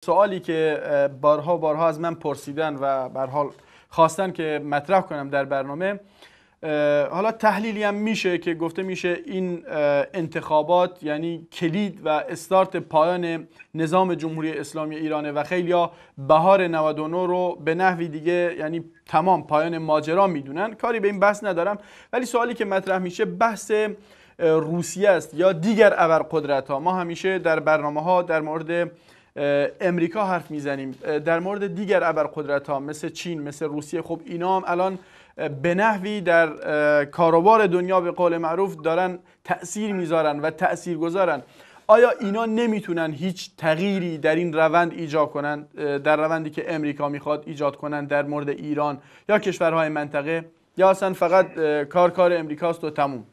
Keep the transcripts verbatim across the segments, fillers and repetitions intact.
سوالی که بارها بارها از من پرسیدن و به هر حال خواستن که مطرح کنم در برنامه، حالا تحلیلی هم میشه که گفته میشه این انتخابات یعنی کلید و استارت پایان نظام جمهوری اسلامی ایرانه و خیلیا بهار نود و نه رو به نحوی دیگه یعنی تمام پایان ماجرا میدونن. کاری به این بحث ندارم، ولی سوالی که مطرح میشه بحث روسیه است یا دیگر ابرقدرت ها. ما همیشه در برنامه ها در مورد امریکا حرف میزنیم، در مورد دیگر ابرقدرت ها مثل چین، مثل روسیه. خب اینا هم الان به نحوی در کاروبار دنیا به قول معروف دارن تأثیر میذارن و تأثیر گذارن. آیا اینا نمیتونن هیچ تغییری در این روند ایجاد کنن، در روندی که امریکا میخواد ایجاد کنن در مورد ایران یا کشورهای منطقه، یا اصلا فقط کار کار امریکاست و تموم؟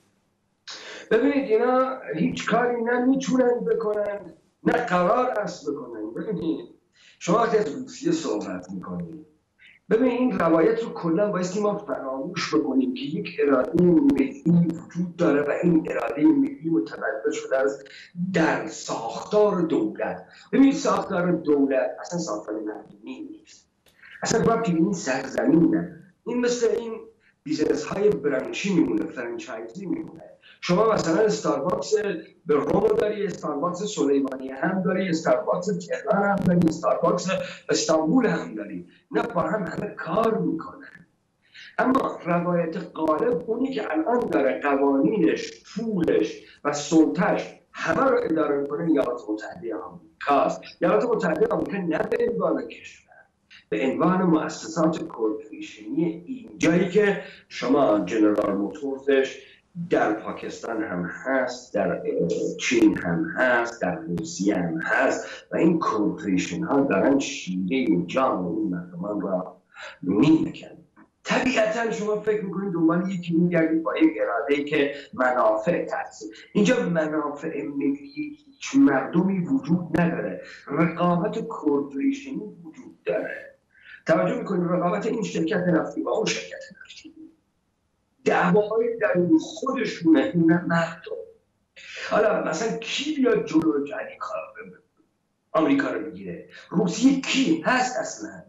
ببینید اینا هیچ کاری نمیتونن بکنن، نه قرار است بکنن. ببینید شما وقتی از روسیه صحبت میکنید، ببینید این روایت رو کلا بایستی ما فراموش بکنیم که یک اراده ملی وجود داره و این اراده ملی متولد شده از در ساختار دولت. ببینید ساختار دولت اصلا ساختار ملی نیست، اصلا ربطی به این سرزمین نداره. این مثل این بیزنس های برانچی میمونه، فرانچایزی میمونه. شما مثلا استارباکس به روم داری، استارباکس سلیمانی هم داری، استارباکس تهران هم داری، استارباکس استانبول هم داری، نه با هم همه کار میکنن. اما روایت غالب اونی که الان داره قوانینش، پولش و سلطش همه رو اداره میکنه ایالات متحده آمریکاست. ایالات متحده آمریکا نه به عنوان کشور، به عنوان مؤسسات کورپوریشنی، اینجایی که شما جنرال موتورزش در پاکستان هم هست، در چین هم هست، در روسیه هم هست و این کورپوریشن ها دارن شیوه جان این مردمان را میکنن. طبیعتا شما فکر میکنید دنبال یکی میگردید با یک اراده که منافع تحصیل. اینجا منافع ملی هیچ مردمی وجود نداره، رقابت کورپوریشنی وجود داره. توجه میکنید رقابت این شرکت نفتی با اون شرکت نفتی، دعواهای در خودشونه، نه مردم. حالا مثلا کی بیاد جلو جنگ آمریکا رو بگیره؟ روسیه کی هست اصلا؟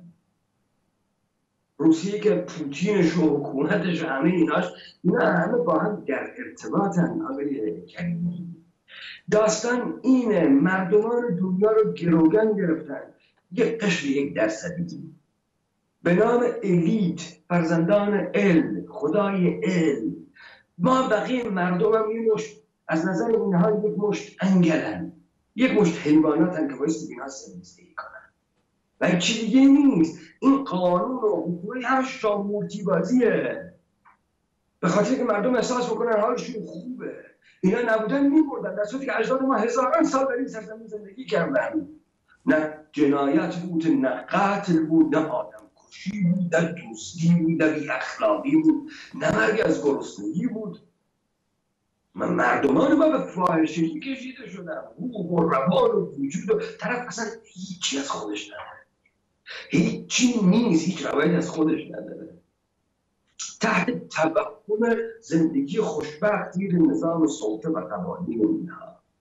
روسیه که پوتینش و حکومتش و همه ایناش، اینا همه با هم در ارتباطن. آقای کریمی، داستان اینه، مردمان دنیا رو گروگان گرفتن. یک قشر یک درصدی به نام الیت، فرزندان علم، خدای علم. ما بقیه مردم هم یک مشت، از نظر اینها یک مشت انگلن، یک مشت حیوانات هم که بایستی بینا سرویستی کنن و چی دیگه نیست. این قانون و حکومت هم شامورتی بازیه، به خاطر که مردم احساس بکنن حالشون خوبه. اینا نبودن میبردن، در صورتی که اجداد ما هزاران سال در این سرزمین زندگی کردن. نه جنایت بود، نه قتل بود، نه آدم کشی بود، نه دوستی بود، نه بی اخلاقی بود، نه مرگ از گرسنگی بود. من مردمان ما به فاحشگی کشیده شدن، حقوق و روان و وجود و طرف اصلا هیچی از خودش نداره، هیچی نیست، هیچ روایت از خودش نداره، تحت توهم زندگی خوشبخت زیر نظام سلطه و قوانین و اینها.